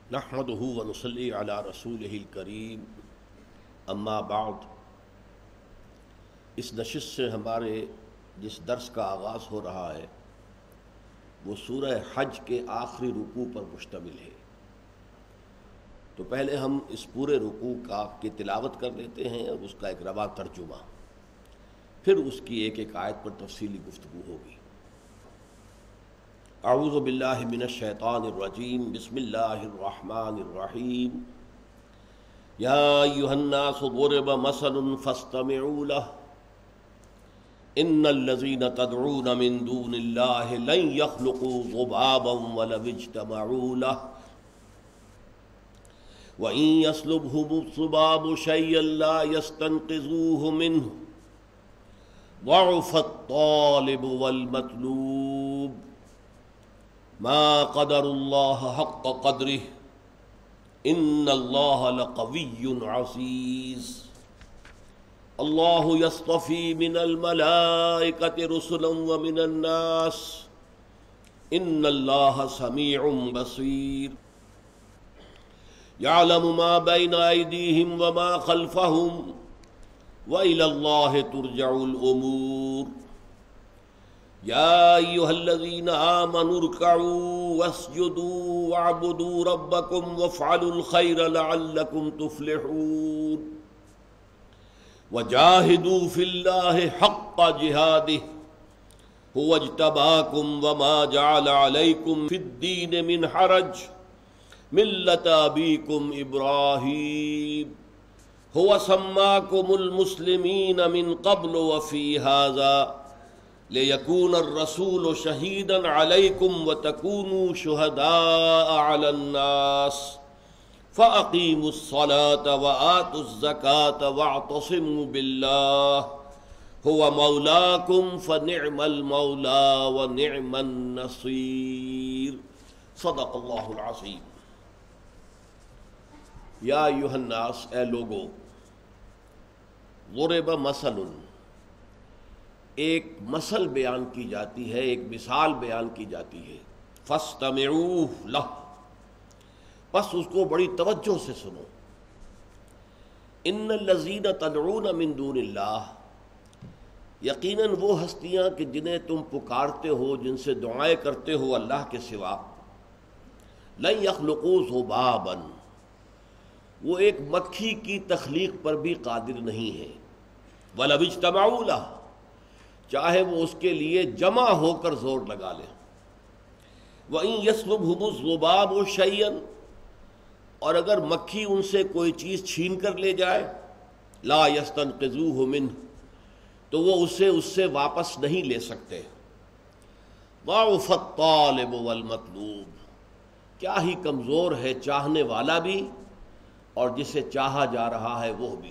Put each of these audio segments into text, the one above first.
نحمده ونصلي على رسوله الکریم اما بعد۔ اس نشست سے ہمارے جس درس کا آغاز ہو رہا ہے وہ سورہ حج کے آخری رکوع پر مشتمل ہے، تو پہلے ہم اس پورے رکوع کی تلاوت کر لیتے ہیں اور اس کا ایک رواں ترجمہ، پھر اس کی ایک ایک آیت پر تفصیلی گفتگو ہوگی۔ اعوذ باللہ من الشیطان الرجیم، بسم اللہ الرحمن الرحیم۔ یا ایھا الناس ضرب مثل فاستمعوا له ان الذین تدعون من دون اللہ لن يخلقوا ذبابا ولو اجتمعوا له وإن يسلبهم الذباب شيئا لا يستنقذوه منه ضعف الطالب والمطلوب ما قدر الله حق قدره ان الله لقوي عزيز۔ اللہ يصطفی من الملائکة رسلا ومن الناس ان اللہ سمیع بصیر۔ یعلم ما بین ایدیہم وما خلفہم وإلی اللہ ترجع الامور۔ یا ایھا الذین آمنوا ارکعوا واسجدوا واعبدوا ربکم وافعلوا الخیر لعلکم تفلحون۔ وجاہدوا فی اللہ حق جہادہ هو اجتباکم وما جعل علیکم فی الدین من حرج ملۃ ابیکم ابراہیم هو سماکم المسلمین من قبل وفی ھذا لیکون الرسول شہیدا علیکم وتکونوا شہداء علی الناس فَأَقِيمُوا الصَّلَاةَ وَآتُوا الزَّكَاةَ وَاعْتَصِمُوا بِاللَّهِ هُوَ مَوْلَاكُمْ فَنِعْمَ الْمَوْلَى وَنِعْمَ النَّصِيرُ۔ صدق اللہ العظیم۔ یا ایھا الناس، اے لوگو، ضرب مثل، ایک مثل بیان کی جاتی ہے، ایک مثال بیان کی جاتی ہے، فَاسْتَمِعُوا لَهُ، بس اس کو بڑی توجہ سے سنو۔ ان الذین تدعون من دون اللہ، یقیناً وہ ہستیاں کہ جنہیں تم پکارتے ہو، جن سے دعائیں کرتے ہو اللہ کے سوا، لن یخلقوا ذبابا، وہ ایک مکھی کی تخلیق پر بھی قادر نہیں ہے، ولو اجتمعوا لہ، چاہے وہ اس کے لیے جمع ہو کر زور لگا لیں، وَإِن يَسْلُبْهُمُ الذُّبَابُ شَيْئًا، اور اگر مکھی ان سے کوئی چیز چھین کر لے جائے، لا یستنقذوہ منہ، تو وہ اس سے واپس نہیں لے سکتے۔ ضعف الطالب والمطلوب، کیا ہی کمزور ہے چاہنے والا بھی اور جسے چاہا جا رہا ہے وہ بھی۔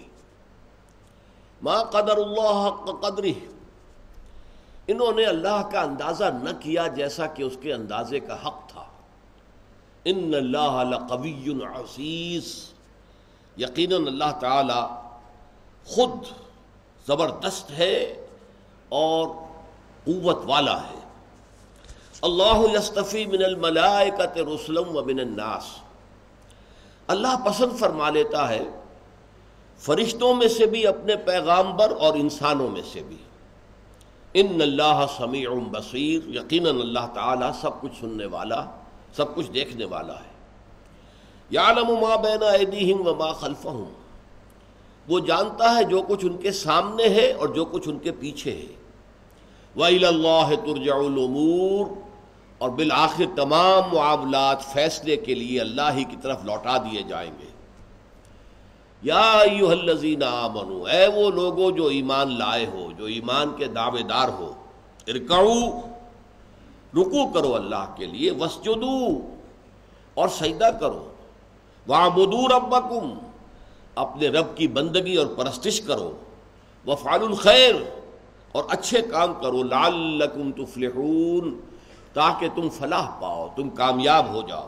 ما قدر اللہ حق قدرہ، انہوں نے اللہ کا اندازہ نہ کیا جیسا کہ اس کے اندازے کا حق تھا۔ ان اللہ لقوی عزیز، یقیناً اللہ تعالی خود زبردست ہے اور قوت والا ہے۔ اللہ یصطفی من الملائکۃ رسلا ومن الناس، اللہ پسند فرما لیتا ہے فرشتوں میں سے بھی اپنے پیغامبر اور انسانوں میں سے بھی۔ ان اللہ سمیع بصیر، یقیناً اللہ تعالی سب کچھ سننے والا، سب کچھ دیکھنے والا ہے۔ یعلم ما بین ایدیہم وما خلفہم، وہ جانتا ہے جو کچھ ان کے سامنے ہے اور جو کچھ ان کے پیچھے ہے۔ وإلی اللہ ترجع الامور، اور بالآخر تمام معاملات فیصلے کے لیے اللہ ہی کی طرف لوٹا دیے جائیں گے۔ یا ایھا الذین آمنوا، اے وہ لوگو جو ایمان لائے ہو، جو ایمان کے دعوے دار ہو، ارکعوا، رکوع کرو اللہ کے لیے، واسجدوا، اور سجدہ کرو، واعبدوا ربکم، اپنے رب کی بندگی اور پرستش کرو، وافعلوا الخیر، اور اچھے کام کرو، لعلکم تفلحون، تاکہ تم فلاح پاؤ، تم کامیاب ہو جاؤ۔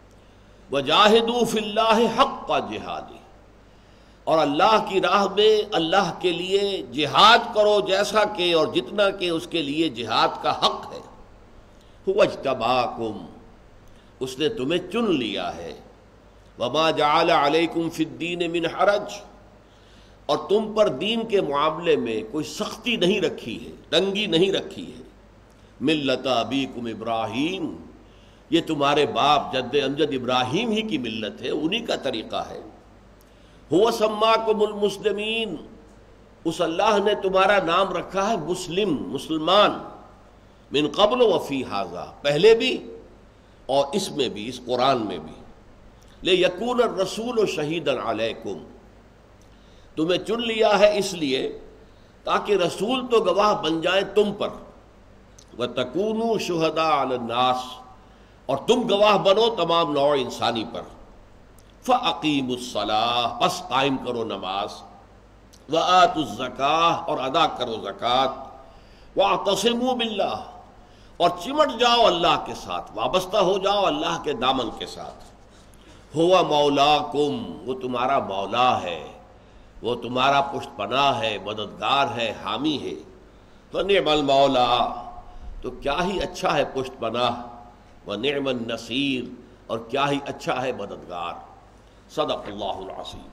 وجاہدوا فی اللہ حق جہادہ، اور اللہ کی راہ میں اللہ کے لیے جہاد کرو جیسا کہ اور جتنا کہ اس کے لیے جہاد کا حق ہے۔ هو اجتباکم، اس نے تمہیں چن لیا ہے، وما جعل علیکم فی الدین من حرج، اور تم پر دین کے معاملے میں کوئی سختی نہیں رکھی ہے، تنگی نہیں رکھی ہے۔ ملت ابیکم ابراہیم، یہ تمہارے باپ جد امجد ابراہیم ہی کی ملت ہے، انہی کا طریقہ ہے۔ هو سماکم المسلمین، اس اللہ نے تمہارا نام رکھا ہے مسلم، مسلمان، من قبل وفی ھذا، پہلے بھی اور اس میں بھی، اس قرآن میں بھی۔ لیکون الرسول شہیدا علیکم، تمہیں چن لیا ہے اس لیے تاکہ رسول تو گواہ بن جائیں تم پر، وَتَكُونُوا شُهَدَاءَ عَلَى النَّاسِ، اور تم گواہ بنو تمام نوع انسانی پر۔ فَأَقِیمُوا الصَّلَاةَ، بس قائم کرو نماز، وَآتُوا الزَّکَاةَ، اور ادا کرو زکوٰۃ، وَاعْتَصِمُوا بِاللَّهِ، اور چمٹ جاؤ اللہ کے ساتھ، وابستہ ہو جاؤ اللہ کے دامن کے ساتھ۔ ہوا مولاکم، وہ تمہارا مولا ہے، وہ تمہارا پشت پناہ ہے، مددگار ہے، حامی ہے۔ فنعم المولا، تو کیا ہی اچھا ہے پشت پناہ، ونعم النصیر، اور کیا ہی اچھا ہے مددگار۔ صدق اللہ العظیم۔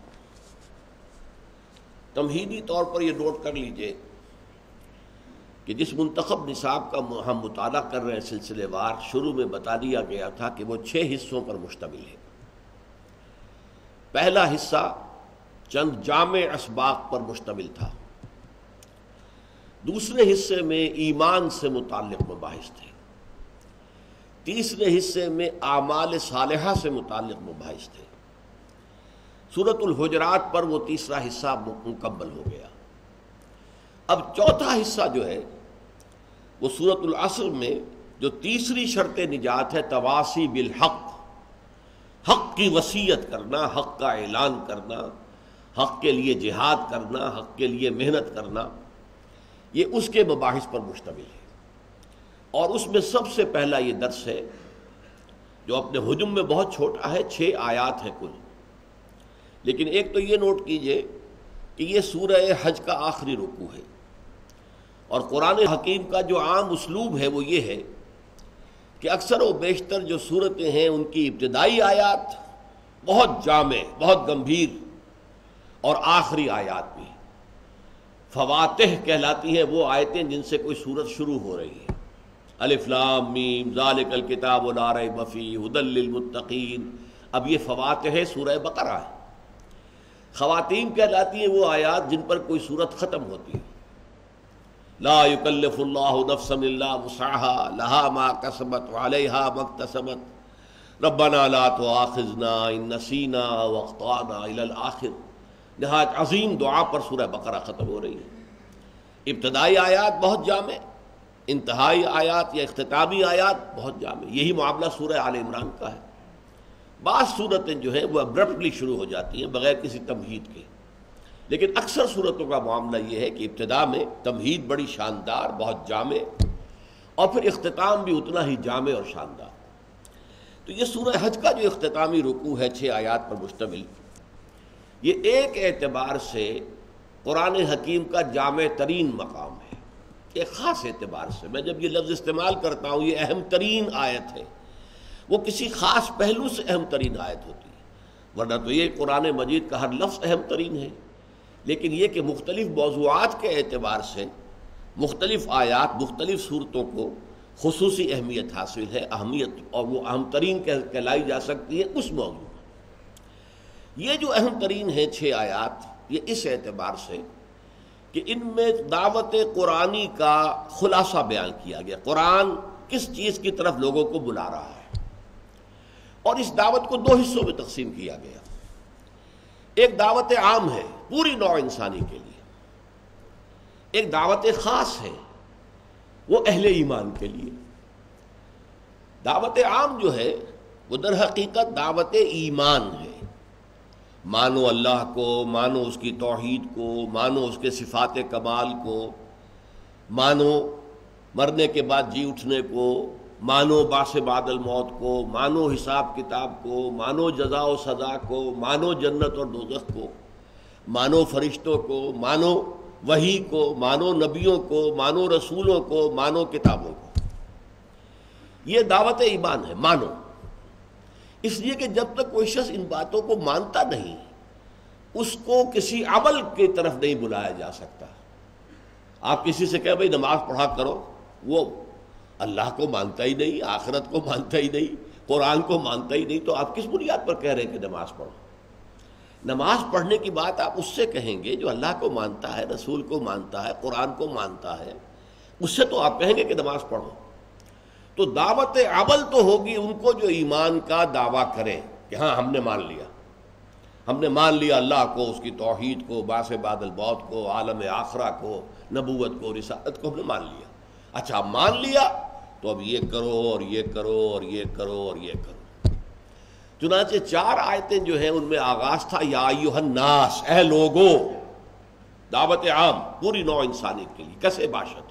تمہیدی طور پر یہ نوٹ کر لیجئے کہ جس منتخب نصاب کا ہم مطالعہ کر رہے ہیں سلسلے وار، شروع میں بتا دیا گیا تھا کہ وہ 6 حصوں پر مشتمل ہے۔ پہلا حصہ چند جامع اسباق پر مشتمل تھا، دوسرے حصے میں ایمان سے متعلق مباحث تھے، تیسرے حصے میں اعمال صالحہ سے متعلق مباحث تھے۔ سورۃ الحجرات پر وہ تیسرا حصہ مکمل ہو گیا۔ اب چوتھا حصہ جو ہے وہ سورۃ العصر میں جو تیسری شرط نجات ہے، تواصی بالحق، حق کی وصیت کرنا، حق کا اعلان کرنا، حق کے لیے جہاد کرنا، حق کے لیے محنت کرنا، یہ اس کے مباحث پر مشتمل ہے۔ اور اس میں سب سے پہلا یہ درس ہے جو اپنے حجم میں بہت چھوٹا ہے، 6 آیات ہیں کل، لیکن ایک تو یہ نوٹ کیجئے کہ یہ سورہ حج کا آخری رکوع ہے، اور قرآن حکیم کا جو عام اسلوب ہے وہ یہ ہے کہ اکثر و بیشتر جو صورتیں ہیں ان کی ابتدائی آیات بہت جامع، بہت گمبھیر، اور آخری آیات بھی فواتح کہلاتی ہیں، وہ آیتیں جن سے کوئی صورت شروع ہو رہی ہے۔ الف لام میم ذالک الکتاب لا ریب فیہ ھدی للمتقین، اب یہ فواتح سورہ بقرہ ہے۔ خواتین کہلاتی ہیں وہ آیات جن پر کوئی صورت ختم ہوتی ہے۔ لا یکلف اللہ نفسا الا وسعها لها ما کسبت وعلیها ما اکتسبت ربنا لا تؤاخذنا ان نسینا واخطانا الی الآخر۔ نہایت عظیم دعا پر سورہ بقرہ ختم ہو رہی ہے۔ ابتدائی آیات بہت جامع، انتہائی آیات یا اختتامی آیات بہت جامع۔ یہی معاملہ سورہ آل عمران کا ہے۔ بعض صورتیں جو ہیں وہ ابرپٹلی شروع ہو جاتی ہیں بغیر کسی تمہید کے، لیکن اکثر صورتوں کا معاملہ یہ ہے کہ ابتدا میں تمہید بڑی شاندار، بہت جامع، اور پھر اختتام بھی اتنا ہی جامع اور شاندار۔ تو یہ سورہ حج کا جو اختتامی رکوع ہے 6 آیات پر مشتمل، یہ ایک اعتبار سے قرآن حکیم کا جامع ترین مقام ہے، ایک خاص اعتبار سے۔ میں جب یہ لفظ استعمال کرتا ہوں، یہ اہم ترین آیت ہے، وہ کسی خاص پہلو سے اہم ترین آیت ہوتی ہے، ورنہ تو یہ قرآن مجید کا ہر لفظ اہم ترین ہے، لیکن یہ کہ مختلف موضوعات کے اعتبار سے مختلف آیات مختلف صورتوں کو خصوصی اہمیت حاصل ہے، اہمیت، اور وہ اہم ترین کہلائی جا سکتی ہے اس موضوع میں۔ یہ جو اہم ترین ہیں 6 آیات، یہ اس اعتبار سے کہ ان میں دعوت قرآنی کا خلاصہ بیان کیا گیا، قرآن کس چیز کی طرف لوگوں کو بلا رہا ہے، اور اس دعوت کو 2 حصوں میں تقسیم کیا گیا۔ ایک دعوت عام ہے پوری نوع انسانی کے لیے، ایک دعوت خاص ہے وہ اہل ایمان کے لیے۔ دعوت عام جو ہے وہ در حقیقت دعوت ایمان ہے، مانو اللہ کو، مانو اس کی توحید کو، مانو اس کے صفات کمال کو، مانو مرنے کے بعد جی اٹھنے کو، مانو بعث بعد الموت کو، مانو حساب کتاب کو، مانو جزا و سزا کو، مانو جنت اور دوزخ کو، مانو فرشتوں کو، مانو وحی کو، مانو نبیوں کو، مانو رسولوں کو، مانو کتابوں کو۔ یہ دعوت ایمان ہے، مانو۔ اس لیے کہ جب تک کوئی شخص ان باتوں کو مانتا نہیں اس کو کسی عمل کی طرف نہیں بلایا جا سکتا۔ آپ کسی سے کہیں بھائی نماز پڑھا کرو، وہ اللہ کو مانتا ہی نہیں، آخرت کو مانتا ہی نہیں، قرآن کو مانتا ہی نہیں، تو آپ کس بنیاد پر کہہ رہے ہیں کہ نماز پڑھو؟ نماز پڑھنے کی بات آپ اس سے کہیں گے جو اللہ کو مانتا ہے، رسول کو مانتا ہے، قرآن کو مانتا ہے، اس سے تو آپ کہیں گے کہ نماز پڑھو۔ تو دعوت عمل تو ہوگی ان کو جو ایمان کا دعویٰ کریں کہ ہاں ہم نے مان لیا، ہم نے مان لیا اللہ کو، اس کی توحید کو، بعث بعد الموت کو، عالم آخرہ کو، نبوت کو، رسالت کو ہم نے مان لیا۔ اچھا مان لیا تو اب یہ کرو اور یہ کرو اور یہ کرو اور یہ کرو۔ چنانچہ 4 آیتیں جو ہیں ان میں آغاز تھا یا ایھا الناس، اے لوگو، دعوت عام پوری نوع انسانیت کے لیے کسے باشد۔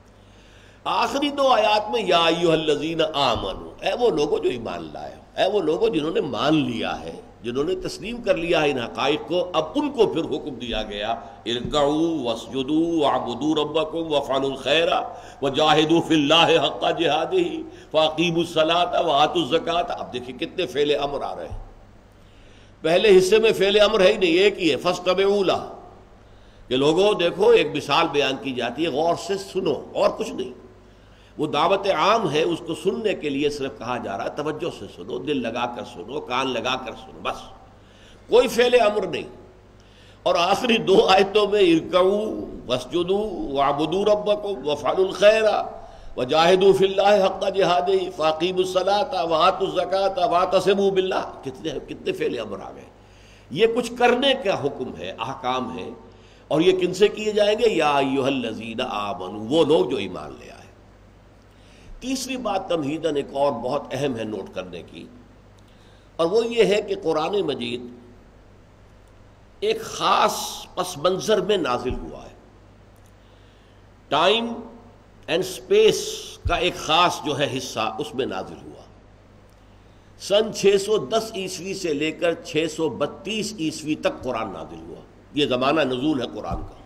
آخری 2 آیات میں یا ایھا الذین آمنوا، اے وہ لوگو جو ایمان لائے ہو، اے وہ لوگو جنہوں نے مان لیا ہے، جنہوں نے تسلیم کر لیا ہے ان حقائق کو، اب ان کو پھر حکم دیا گیا ارکعوا واسجدوا واعبدوا ربکم وافعلوا الخیر وجاہدوا فی اللہ حق جہادہ فاقیموا الصلاۃ وآتوا الزکاۃ۔ اب دیکھیں کتنے فعل امر آ رہے ہیں۔ پہلے حصے میں فعل امر ہے ہی نہیں، ایک ہی ہے فاستمعوا لہ، کہ لوگوں دیکھو ایک مثال بیان کی جاتی ہے، غور سے سنو اور کچھ نہیں۔ وہ دعوت عام ہے، اس کو سننے کے لیے صرف کہا جا رہا ہے توجہ سے سنو، دل لگا کر سنو، کان لگا کر سنو، بس کوئی فعل امر نہیں۔ اور آخری 2 آیتوں میں ارکعوا واسجدوا واعبدوا ربکم وافعلوا الخیر وجاہدوا فی اللہ حق جہادہ فاقیموا الصلاۃ وآتوا الزکاۃ واعتصموا باللہ، کتنے فعل امر آ گئے۔ یہ کچھ کرنے کا حکم ہے، احکام ہے، اور یہ کن سے کیے جائیں گے؟ یا ایھا الذین آمنوا، وہ لوگ جو ایمان لے آئے۔ تیسری بات تمہیداً ایک اور بہت اہم ہے نوٹ کرنے کی، اور وہ یہ ہے کہ قرآن مجید ایک خاص پس منظر میں نازل ہوا ہے۔ ٹائم اینڈ سپیس کا ایک خاص جو ہے حصہ اس میں نازل ہوا۔ سن 610 عیسوی سے لے کر 632 عیسوی تک قرآن نازل ہوا، یہ زمانہ نزول ہے قرآن کا۔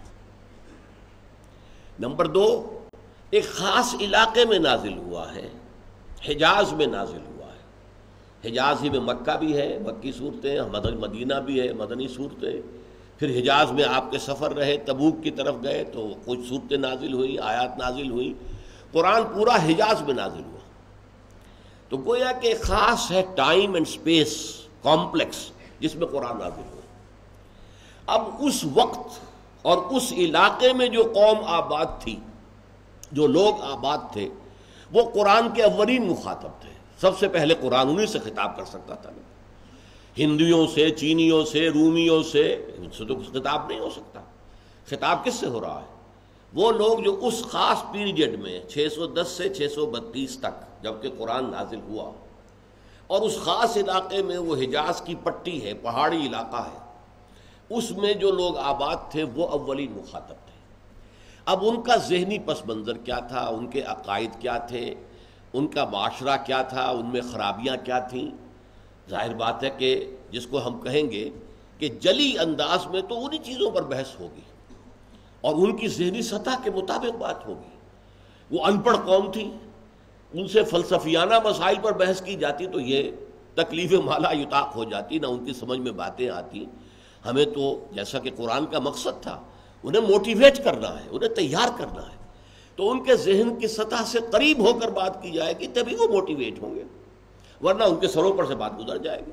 نمبر 2، ایک خاص علاقے میں نازل ہوا ہے، حجاز میں نازل ہوا ہے۔ حجاز ہی میں مکہ بھی ہے، مکی صورتیں، مدینہ بھی ہے، مدنی صورتیں۔ پھر حجاز میں آپ کے سفر رہے، تبوک کی طرف گئے تو کچھ صورتیں نازل ہوئیں، آیات نازل ہوئیں۔ قرآن پورا حجاز میں نازل ہوا، تو گویا کہ ایک خاص ہے ٹائم اینڈ سپیس کمپلیکس جس میں قرآن نازل ہوا۔ اب اس وقت اور اس علاقے میں جو قوم آباد تھی، جو لوگ آباد تھے، وہ قرآن کے اولین مخاطب تھے۔ سب سے پہلے قرآن انہی سے خطاب کر سکتا تھا، ہندوؤں سے، چینیوں سے، رومیوں سے، ان سے تو خطاب نہیں ہو سکتا۔ خطاب کس سے ہو رہا ہے؟ وہ لوگ جو اس خاص پیریڈ میں 610 سے 632 تک جب کہ قرآن نازل ہوا، اور اس خاص علاقے میں وہ حجاز کی پٹی ہے، پہاڑی علاقہ ہے، اس میں جو لوگ آباد تھے وہ اولین مخاطب تھے۔ اب ان کا ذہنی پس منظر کیا تھا، ان کے عقائد کیا تھے، ان کا معاشرہ کیا تھا، ان میں خرابیاں کیا تھیں؟ ظاہر بات ہے کہ جس کو ہم کہیں گے کہ جلی انداز میں تو انہی چیزوں پر بحث ہوگی اور ان کی ذہنی سطح کے مطابق بات ہوگی۔ وہ ان پڑھ قوم تھی، ان سے فلسفیانہ مسائل پر بحث کی جاتی تو یہ تکلیف مالا یطاق ہو جاتی، نہ ان کی سمجھ میں باتیں آتی۔ ہمیں تو جیسا کہ قرآن کا مقصد تھا انہیں موٹیویٹ کرنا ہے، انہیں تیار کرنا ہے، تو ان کے ذہن کی سطح سے قریب ہو کر بات کی جائے گی تبھی وہ موٹیویٹ ہوں گے، ورنہ ان کے سروں پر سے بات گزر جائے گی۔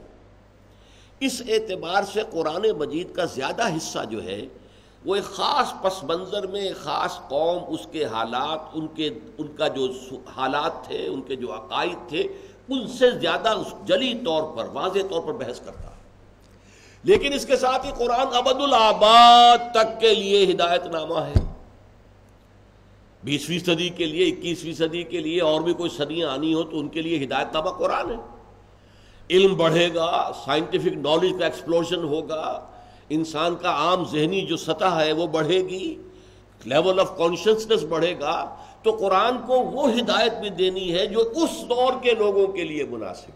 اس اعتبار سے قرآن مجید کا زیادہ حصہ جو ہے وہ ایک خاص پس منظر میں ایک خاص قوم، اس کے حالات، ان کا جو حالات تھے، ان کے جو عقائد تھے، ان سے زیادہ جلی طور پر، واضح طور پر بحث کرتا ہے۔ لیکن اس کے ساتھ ہی قرآن ابد الآباد تک کے لیے ہدایت نامہ ہے، 20ویں صدی کے لیے، 21ویں صدی کے لیے، اور بھی کوئی صدیاں آنی ہو تو ان کے لیے ہدایت نامہ قرآن ہے۔ علم بڑھے گا، سائنٹیفک نالج کا ایکسپلوژن ہوگا، انسان کا عام ذہنی جو سطح ہے وہ بڑھے گی، لیول آف کانشیسنس بڑھے گا، تو قرآن کو وہ ہدایت بھی دینی ہے جو اس دور کے لوگوں کے لیے مناسب۔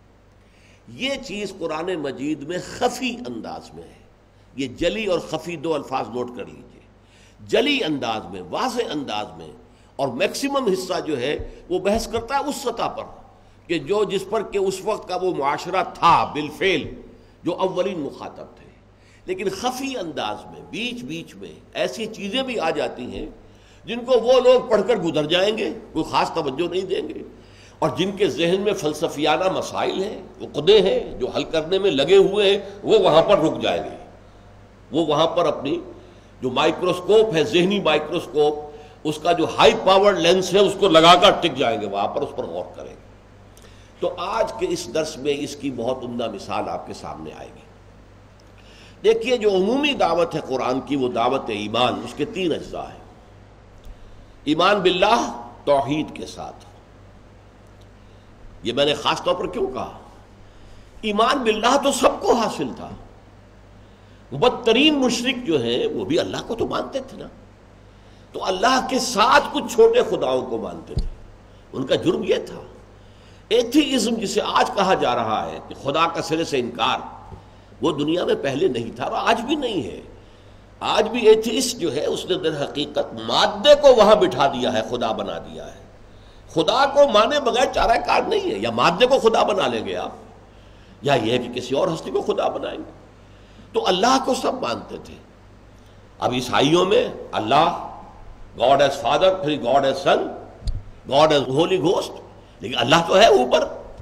یہ چیز قرآن مجید میں خفی انداز میں ہے۔ یہ جلی اور خفی 2 الفاظ نوٹ کر لیجئے۔ جلی انداز میں، واضح انداز میں، اور میکسیمم حصہ جو ہے وہ بحث کرتا ہے اس سطح پر کہ جو جس پر کہ اس وقت کا وہ معاشرہ تھا بالفعل، جو اولین مخاطب تھے، لیکن خفی انداز میں بیچ بیچ میں ایسی چیزیں بھی آ جاتی ہیں جن کو وہ لوگ پڑھ کر گزر جائیں گے، کوئی خاص توجہ نہیں دیں گے، اور جن کے ذہن میں فلسفیانہ مسائل ہیں، عقدے ہیں جو حل کرنے میں لگے ہوئے ہیں، وہ وہاں پر رک جائیں گے، وہ وہاں پر اپنی جو مائکروسکوپ ہے، ذہنی مائکروسکوپ، اس کا جو ہائی پاور لینس ہے اس کو لگا کر ٹک جائیں گے، وہاں پر اس پر غور کریں گے۔ تو آج کے اس درس میں اس کی بہت عمدہ مثال آپ کے سامنے آئے گی۔ دیکھیے، جو عمومی دعوت ہے قرآن کی، وہ دعوت ایمان، اس کے 3 اجزاء ہیں۔ ایمان باللہ، توحید کے ساتھ۔ یہ میں نے خاص طور پر کیوں کہا؟ ایمان باللہ تو سب کو حاصل تھا، بدترین مشرک جو ہیں وہ بھی اللہ کو تو مانتے تھے نا، تو اللہ کے ساتھ کچھ چھوٹے خداؤں کو مانتے تھے۔ ان کا جرم یہ تھا، ایتھیزم جسے آج کہا جا رہا ہے کہ خدا کا سرے سے انکار، وہ دنیا میں پہلے نہیں تھا اور آج بھی نہیں ہے۔ آج بھی ایتھیسٹ جو ہے اس نے در حقیقت مادے کو وہاں بٹھا دیا ہے، خدا بنا دیا ہے۔ خدا کو مانے بغیر چارہ کار نہیں ہے، یا مادے کو خدا بنا لیں گے آپ، یا یہ ہے کہ کسی اور ہستی کو خدا بنائیں گے۔ تو اللہ کو سب مانتے تھے۔ اب عیسائیوں میں اللہ گاڈ ایز فادر، پھر God is son, God is holy ghost, لیکن اللہ تو ہے اوپر۔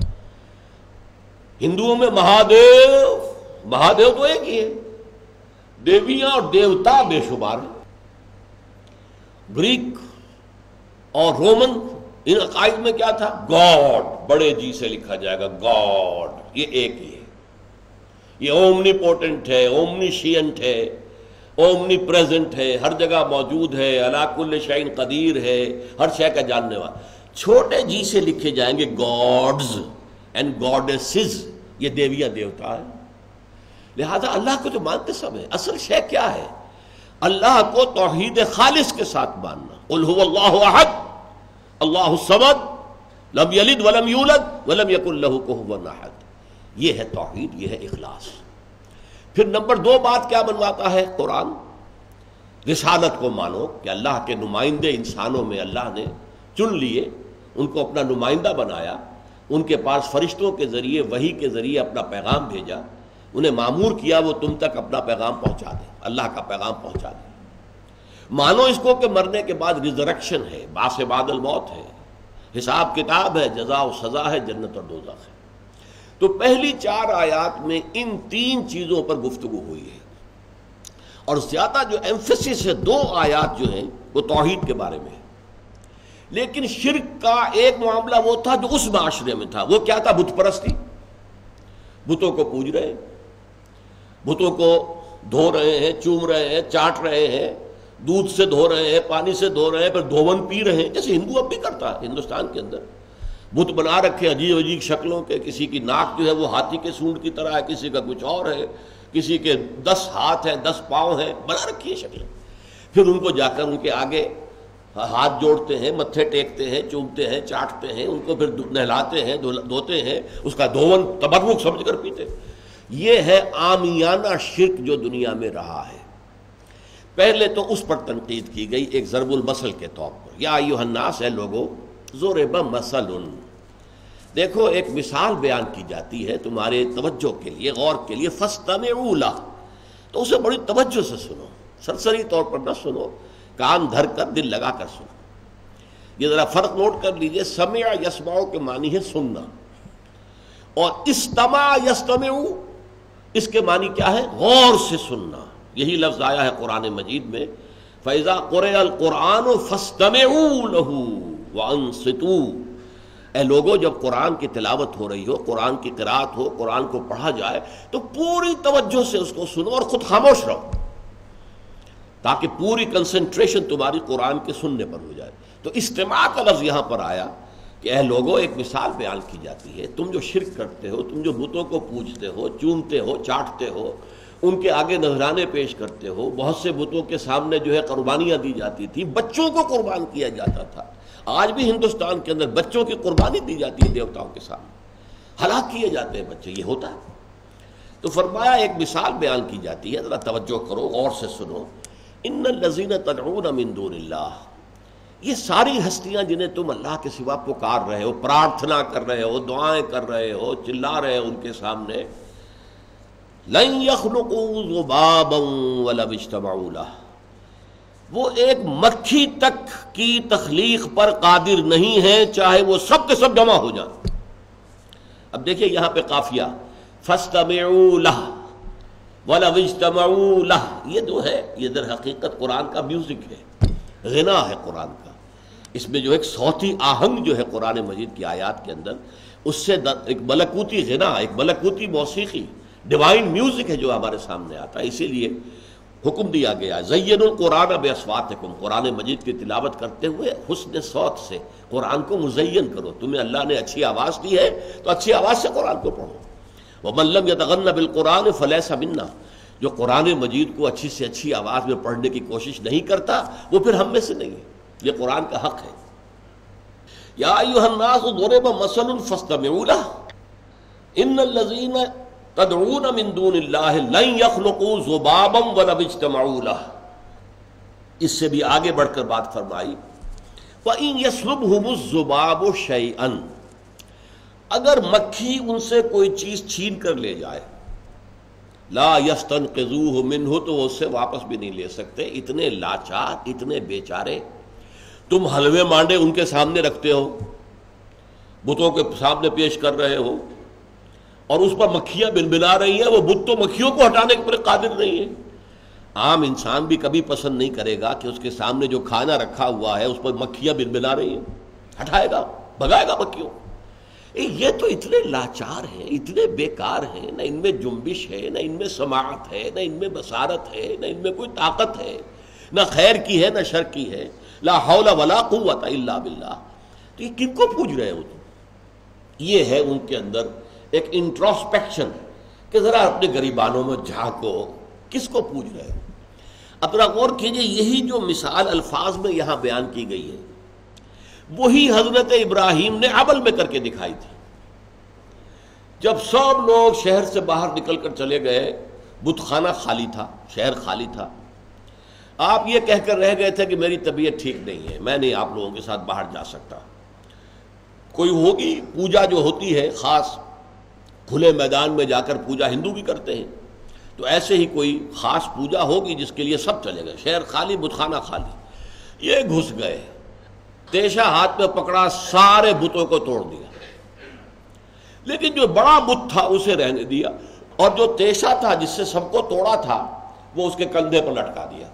ہندوؤں میں مہادیو، مہادیو تو ایک ہی ہے، دیویاں اور دیوتا بے شمار ہیں۔ گریک اور رومن، ان عقائد میں کیا تھا؟ گاڈ، بڑے جی سے لکھا جائے گا، گاڈ، یہ ایک ہی ہے، یہ اومنی پوٹنٹ ہے، اومنیشینٹ ہے، اومنی پریزنٹ ہے، ہر جگہ موجود ہے، علی کل شیء قدیر ہے، ہر شے کا جاننے والا۔ چھوٹے جی سے لکھے جائیں گے گاڈز اینڈ گاڈیسز، یہ دیویاں دیوتا ہے۔ لہذا اللہ کو جو مانتے سب ہے، اصل شے کیا ہے؟ اللہ کو توحید خالص کے ساتھ ماننا۔ قل هو اللہ احد اللہ الصمد لم یلد ولم یولد ولم یکن له کفوا احد، یہ ہے توحید، یہ ہے اخلاص۔ پھر نمبر 2 بات کیا بنواتا ہے قرآن؟ رسالت کو مانو کہ اللہ کے نمائندے انسانوں میں اللہ نے چن لیے، ان کو اپنا نمائندہ بنایا، ان کے پاس فرشتوں کے ذریعے، وحی کے ذریعے اپنا پیغام بھیجا، انہیں مامور کیا وہ تم تک اپنا پیغام پہنچا دیں، اللہ کا پیغام پہنچا دیں۔ مانو اس کو کہ مرنے کے بعد ریزریکشن ہے، بعث بعد الموت ہے، حساب کتاب ہے، جزا و سزا ہے، جنت اور دوزخ ہے۔ تو پہلی 4 آیات میں ان 3 چیزوں پر گفتگو ہوئی ہے، اور زیادہ جو ایمفیسس ہے 2 آیات جو ہیں وہ توحید کے بارے میں ہے۔ لیکن شرک کا ایک معاملہ وہ تھا جو اس معاشرے میں تھا، وہ کیا تھا؟ بت پرستی۔ بتوں کو پوج رہے ہیں، بتوں کو دھو رہے ہیں، چوم رہے ہیں، چاٹ رہے ہیں، دودھ سے دھو رہے ہیں، پانی سے دھو رہے ہیں، پھر دھون پی رہے ہیں، جیسے ہندو اب بھی کرتا ہے۔ ہندوستان کے اندر بت بنا رکھے عجیب عجیب شکلوں کے، کسی کی ناک جو ہے وہ ہاتھی کے سونڈ کی طرح ہے، کسی کا کچھ اور ہے، کسی کے 10 ہاتھ ہیں، 10 پاؤں ہیں، بنا رکھی ہے شکلیں۔ پھر ان کو جا کر ان کے آگے ہاتھ جوڑتے ہیں، متھے ٹیکتے ہیں، چومتے ہیں، چاٹتے ہیں، ان کو پھر نہلاتے ہیں، دھوتے ہیں، اس کا دھون تبرک سمجھ کر پیتے۔ یہ ہے عامیانہ شرک جو دنیا میں رہا ہے۔ پہلے تو اس پر تنقید کی گئی ایک ضرب المثل کے طور پر، یا ایھا الناس، اے لوگو، ضرب مثل، دیکھو ایک مثال بیان کی جاتی ہے تمہارے توجہ کے لیے، غور کے لیے، فاستمعوا لہ، تو اسے بڑی توجہ سے سنو، سرسری طور پر نہ سنو، کان دھر کر دل لگا کر سنو۔ یہ ذرا فرق نوٹ کر لیجئے، سمع یسمع کے معنی ہے سننا، اور استمع یستمع اس کے معنی کیا ہے؟ غور سے سننا۔ یہی لفظ آیا ہے قرآن مجید میں، فَإِذَا قُرِئَ الْقُرْآنُ فَاسْتَمِعُوا لَهُ وَأَنصِتُوا، اے لوگو جب قرآن کی تلاوت ہو رہی ہو، قرآن کی قرأت ہو، قرآن کو پڑھا جائے تو پوری توجہ سے اس کو سنو اور خود خاموش رہو، تاکہ پوری کنسنٹریشن تمہاری قرآن کے سننے پر ہو جائے۔ تو استماع کا لفظ یہاں پر آیا کہ اے لوگوں، ایک مثال بیان کی جاتی ہے، تم جو شرک کرتے ہو، تم جو بتوں کو پوجتے ہو، چومتے ہو، چاٹتے ہو، ان کے آگے نذرانے پیش کرتے ہو، بہت سے بتوں کے سامنے جو ہے قربانیاں دی جاتی تھی، بچوں کو قربان کیا جاتا تھا۔ آج بھی ہندوستان کے اندر بچوں کی قربانی دی جاتی ہے دیوتاؤں کے سامنے، ہلاک کیے جاتے ہیں بچے، یہ ہوتا ہے۔ تو فرمایا ایک مثال بیان کی جاتی ہے، ذرا توجہ کرو، غور سے سنو۔ ان الذین تدعون من دون اللہ، یہ ساری ہستیاں جنہیں تم اللہ کے سوا پکار رہے ہو، پرارتھنا کر رہے ہو، دعائیں کر رہے ہو، چلا رہے ہو ان کے سامنے، لن یخلقوا ذبابا ولو اجتمعوا لہ، وہ ایک مکھی تک کی تخلیق پر قادر نہیں ہے چاہے وہ سب کے سب جمع ہو جائیں۔ اب دیکھیے یہاں پہ قافیہ فاستمعوا لہ وَلَوْ اجْتَمَعُوا لَهُ، یہ جو ہے یہ در حقیقت قرآن کا میوزک ہے، غنا ہے قرآن کا۔ اس میں جو ایک صوتی آہنگ جو ہے قرآن مجید کی آیات کے اندر، اس سے ایک ملکوتی غنا، ایک ملکوتی موسیقی، ڈیوائن میوزک ہے جو ہمارے سامنے آتا ہے۔ اسی لیے حکم دیا گیا زینوا القرآن باصواتکم، قرآن مجید کی تلاوت کرتے ہوئے حسن صوت سے قرآن کو مزین کرو۔ تمہیں اللہ نے اچھی آواز دی ہے تو اچھی آواز سے قرآن کو پڑھو۔ وَمَن لَّمْ يَتَغَنَّ بِالْقُرْآنِ فَلَيْسَ مِنَّا، جو قرآن مجید کو اچھی سے اچھی آواز میں پڑھنے کی کوشش نہیں کرتا وہ پھر ہم میں سے نہیں ہے۔ یہ قرآن کا حق ہے۔ یا ایھا الناس ضرب مثل فاستمعوا لہ ان الذین تدعون من دون اللہ لن یخلقوا ذبابا ولو اجتمعوا لہ۔ اس سے بھی آگے بڑھ کر بات فرمائی وَإِن يَسْلُبْهُمُ الذُّبَابُ شَيْئًا، اگر مکھی ان سے کوئی چیز چھین کر لے جائے، لا یستنقذوہ منہ، تو وہ اس سے واپس بھی نہیں لے سکتے۔ اتنے لاچار، اتنے بیچارے۔ تم حلوے مانڈے ان کے سامنے رکھتے ہو، بتوں کے سامنے پیش کر رہے ہو، اور اس پر مکھیاں بنبنا رہی ہیں، وہ بت تو مکھیوں کو ہٹانے کے پر قادر نہیں ہے۔ عام انسان بھی کبھی پسند نہیں کرے گا کہ اس کے سامنے جو کھانا رکھا ہوا ہے اس پر مکھیاں بنبنا رہی ہیں، ہٹائے گا، بھگائے گا مکھیوں۔ یہ تو اتنے لاچار ہیں، اتنے بیکار ہیں، نہ ان میں جنبش ہے، نہ ان میں سماعت ہے، نہ ان میں بصارت ہے، نہ ان میں کوئی طاقت ہے، نہ خیر کی ہے نہ شر کی ہے، لا حول ولا قوت الا باللہ۔ تو یہ کن کو پوچھ رہے ہو تم؟ یہ ہے ان کے اندر ایک انٹروسپیکشن کہ ذرا اپنے گریبانوں میں جھانکو، کس کو پوچھ رہے ہو؟ اب ذرا غور کیجئے، یہی جو مثال الفاظ میں یہاں بیان کی گئی ہے وہی حضرت ابراہیم نے عمل میں کر کے دکھائی تھی۔ جب سب لوگ شہر سے باہر نکل کر چلے گئے، بت خانہ خالی تھا، شہر خالی تھا، آپ یہ کہہ کر رہ گئے تھے کہ میری طبیعت ٹھیک نہیں ہے، میں نہیں آپ لوگوں کے ساتھ باہر جا سکتا۔ کوئی ہوگی پوجا جو ہوتی ہے خاص، کھلے میدان میں جا کر پوجا ہندو بھی کرتے ہیں، تو ایسے ہی کوئی خاص پوجا ہوگی جس کے لیے سب چلے گئے، شہر خالی، بت خانہ خالی۔ یہ گھس گئے، تیشا ہاتھ میں پکڑا، سارے بتوں کو توڑ دیا، لیکن جو بڑا بت تھا اسے رہنے دیا، اور جو تیشا تھا جس سے سب کو توڑا تھا وہ اس کے کندھے پر لٹکا دیا۔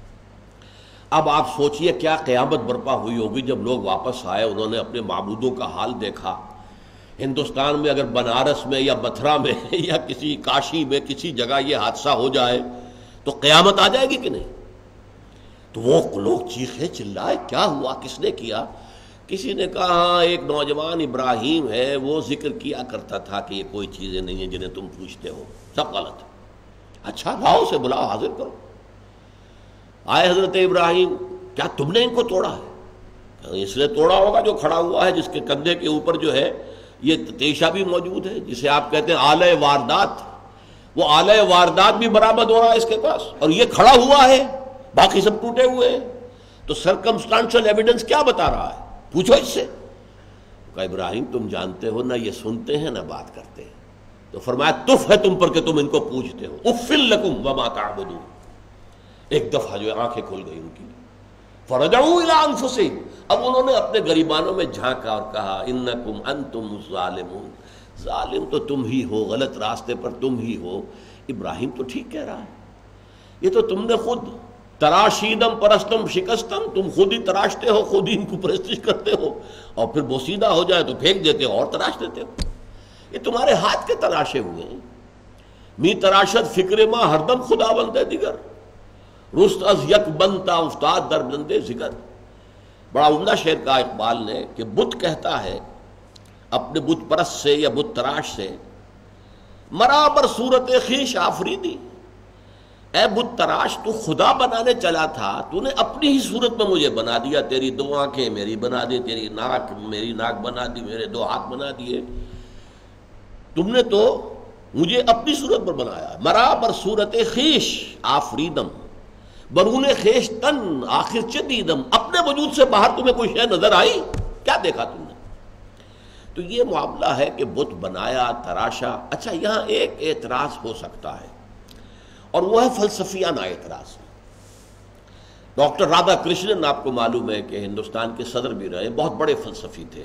اب آپ سوچئے کیا قیامت برپا ہوئی ہوگی جب لوگ واپس آئے، انہوں نے اپنے معبودوں کا حال دیکھا۔ ہندوستان میں اگر بنارس میں یا متھرا میں یا کسی کاشی میں کسی جگہ یہ حادثہ ہو جائے تو قیامت آ جائے گی کہ نہیں؟ تو وہ لوگ چیخے چلائے، کیا ہوا، کس نے کیا؟ کسی نے کہا ہاں ایک نوجوان ابراہیم ہے، وہ ذکر کیا کرتا تھا کہ یہ کوئی چیزیں نہیں ہیں جنہیں تم پوچھتے ہو، سب غلط ہے۔ اچھا لاؤ اسے بلاؤ، حاضر کرو۔ آئے حضرت ابراہیم، کیا تم نے ان کو توڑا ہے؟ اس نے توڑا ہوگا جو کھڑا ہوا ہے، جس کے کندھے کے اوپر جو ہے یہ تیشا بھی موجود ہے، جسے آپ کہتے ہیں آلہ واردات، وہ آلہ واردات بھی برآمد ہو رہا ہے اس کے پاس، اور یہ کھڑا ہوا ہے، باقی سب ٹوٹے ہوئے ہیں۔ تو سرکمسٹانشل ایویڈنس کیا بتا رہا ہے؟ پوچھو اس سے۔ کہا ابراہیم تم جانتے ہو نہ یہ سنتے ہیں نہ بات کرتے ہیں۔ تو فرمایا تف ہے تم پر کہ تم ان کو پوچھتے ہو، اف لکم وما تعبدون۔ ایک دفعہ جو آنکھیں کھل گئی ان کی، فرجعوا الی انفسہم، اب انہوں نے اپنے گریبانوں میں جھانکا اور کہا انکم انتم الظالمون، ظالم تو تم ہی ہو، غلط راستے پر تم ہی ہو۔ ابراہیم تو ٹھیک کہہ رہا ہے، یہ تو تم نے خود تراشیدم پرستم شکستم، تم خود ہی تراشتے ہو، خود ہی ان کو پرستش کرتے ہو، اور پھر بوسیدہ ہو جائے تو پھینک دیتے ہو اور تراش دیتے ہو۔ یہ تمہارے ہاتھ کے تراشے ہوئے ہیں۔ می تراشد فکر ما ہردم خدا بندے دیگر، رست از یک بنتا افتاد در بندے ذکر۔ بڑا عمدہ شعر کہا اقبال نے کہ بت کہتا ہے اپنے بت پرست سے یا بت تراش سے، مرا بر صورت خویش آفریدی، اے بت تراش تو خدا بنانے چلا تھا، تو نے اپنی ہی صورت میں مجھے بنا دیا، تیری دو آنکھیں میری بنا دی، تیری ناک میری ناک بنا دی، میرے دو ہاتھ بنا دیے، تم نے تو مجھے اپنی صورت پر بنایا۔ مرا بر صورت خویش آفریدم، برون خیش تن آخر چه دیدم، اپنے وجود سے باہر تمہیں کوئی شے نظر آئی؟ کیا دیکھا تم نے؟ تو یہ معاملہ ہے کہ بت بنایا، تراشا۔ اچھا یہاں ایک اعتراض ہو سکتا ہے، اور وہ ہے فلسفیانہ اعتراض۔ ڈاکٹر رادھا کرشنن آپ کو معلوم ہے کہ ہندوستان کے صدر بھی رہے، بہت بڑے فلسفی تھے،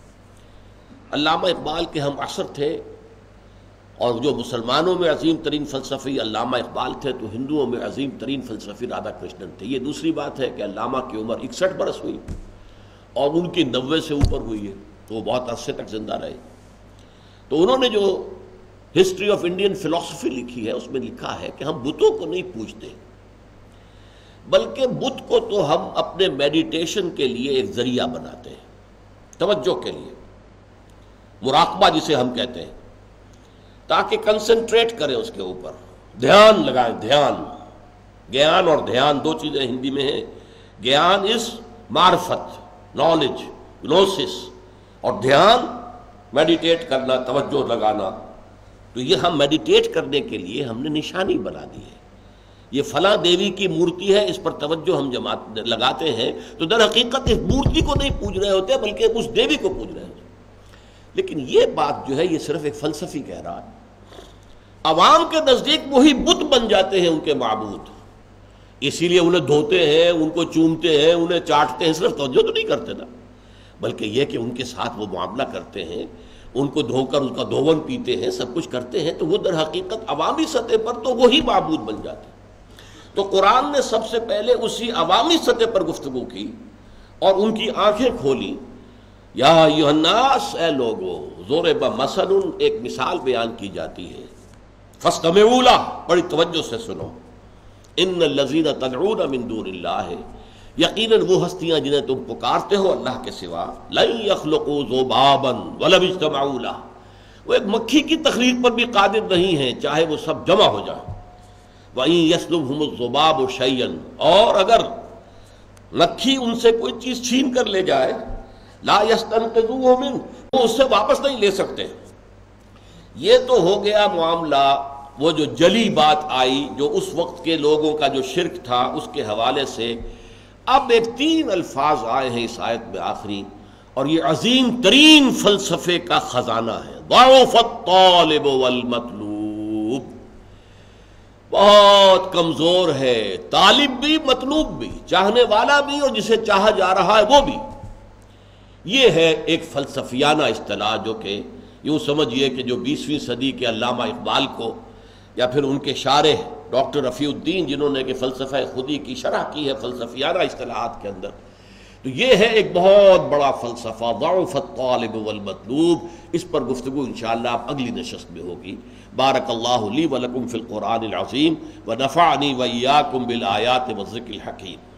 علامہ اقبال کے ہم عصر تھے، اور جو مسلمانوں میں عظیم ترین فلسفی علامہ اقبال تھے تو ہندوؤں میں عظیم ترین فلسفی رادھا کرشنن تھے۔ یہ دوسری بات ہے کہ علامہ کی عمر 61 برس ہوئی اور ان کی 90 سے اوپر ہوئی ہے، تو وہ بہت عرصے تک زندہ رہے۔ تو انہوں نے جو ہسٹری آف انڈین فلسفی لکھی ہے، اس میں لکھا ہے کہ ہم بتوں کو نہیں پوجتے، بلکہ بت کو تو ہم اپنے میڈیٹیشن کے لیے ایک ذریعہ بناتے ہیں، توجہ کے لیے، مراقبہ جسے ہم کہتے ہیں، تاکہ کنسنٹریٹ کریں اس کے اوپر، دھیان لگائیں۔ دھیان، گیان اور دھیان دو چیزیں ہندی میں ہیں۔ گیان از معرفت، نالج، گنوسس، اور دھیان میڈیٹیٹ کرنا، توجہ لگانا۔ تو یہ ہم میڈیٹیٹ کرنے کے لیے ہم نے نشانی بنا دی ہے، یہ فلاں دیوی کی مورتی ہے، اس پر توجہ ہم لگاتے ہیں، تو در حقیقت اس مورتی کو نہیں پوج رہے ہوتے بلکہ اس دیوی کو پوج رہے ہوتے۔ لیکن یہ بات جو ہے یہ صرف ایک فلسفی کہہ رہا ہے، عوام کے نزدیک وہی بت بن جاتے ہیں ان کے معبود، اسی لیے انہیں دھوتے ہیں، ان کو چومتے ہیں، انہیں چاٹتے ہیں، صرف توجہ تو نہیں کرتے نا، بلکہ یہ کہ ان کے ساتھ وہ معاملہ کرتے ہیں، ان کو دھو کر ان کا دھون پیتے ہیں، سب کچھ کرتے ہیں، تو وہ در حقیقت عوامی سطح پر تو وہی معبود بن جاتے ہیں۔ تو قرآن نے سب سے پہلے اسی عوامی سطح پر گفتگو کی اور ان کی آنکھیں کھولی۔ یا ایھا الناس، اے لوگو، ضرب مثل، ایک مثال بیان کی جاتی ہے، فاستمعوا لہ، بڑی توجہ سے سنو، ان الذین تدعون من دون اللہ، یقیناً وہ ہستیاں جنہیں تم پکارتے ہو اللہ کے سوا، لن یخلقوا ذبابا ولو اجتمعوا لہ، وہ ایک مکھی کی تخلیق پر بھی قادر نہیں ہیں چاہے وہ سب جمع ہو جائیں۔ وَإِن يَسْلُبْهُمُ الذُّبَابُ شَيْئًا، اور اگر مکھی ان سے کوئی چیز چھین کر لے جائے، لا يَسْتَنقِذُوهُ مِنْهُ، وہ اس سے واپس نہیں لے سکتے۔ یہ تو ہو گیا معاملہ، وہ جو جلی بات آئی جو اس وقت کے لوگوں کا جو شرک تھا اس کے حوالے سے۔ اب ایک 3 الفاظ آئے ہیں اس آیت میں آخری، اور یہ عظیم ترین فلسفے کا خزانہ ہے، ضعف الطالب والمطلوب، بہت کمزور ہے طالب بھی، مطلوب بھی، چاہنے والا بھی اور جسے چاہا جا رہا ہے وہ بھی۔ یہ ہے ایک فلسفیانہ اصطلاح جو کہ یوں سمجھیے کہ جو 20ویں صدی کے علامہ اقبال کو، یا پھر ان کے شارح ڈاکٹر رفیع الدین جنہوں نے کہ فلسفہ خودی کی شرح کی ہے فلسفیانہ اصطلاحات کے اندر، تو یہ ہے ایک بہت بڑا فلسفہ، ضعف الطالب والمطلوب۔ اس پر گفتگو انشاءاللہ اگلی نشست میں ہوگی۔ بارک اللہ لی ولکم فی القرآن العظیم ونفعنی وإیاکم بالآیات والذکر الحکیم۔